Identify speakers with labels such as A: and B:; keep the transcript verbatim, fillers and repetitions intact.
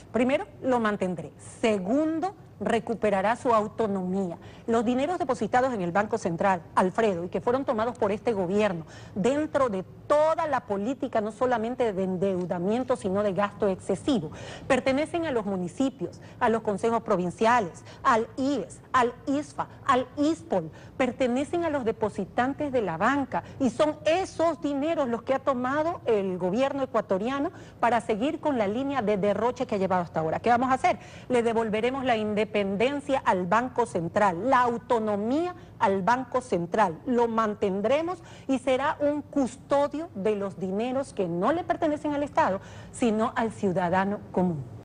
A: Primero, lo mantendré. Segundo, recuperará su autonomía. Los dineros depositados en el Banco Central, Alfredo, y que fueron tomados por este gobierno, dentro de toda la política, no solamente de endeudamiento, sino de gasto excesivo, pertenecen a los municipios, a los consejos provinciales, al I E S, al I S F A, al I S P O L, pertenecen a los depositantes de la banca, y son esos dineros los que ha tomado el gobierno ecuatoriano para seguir con la línea de derroche que ha llevado hasta ahora. ¿Qué vamos a hacer? Le devolveremos la independencia independencia al Banco Central, la autonomía al Banco Central, lo mantendremos y será un custodio de los dineros que no le pertenecen al Estado, sino al ciudadano común.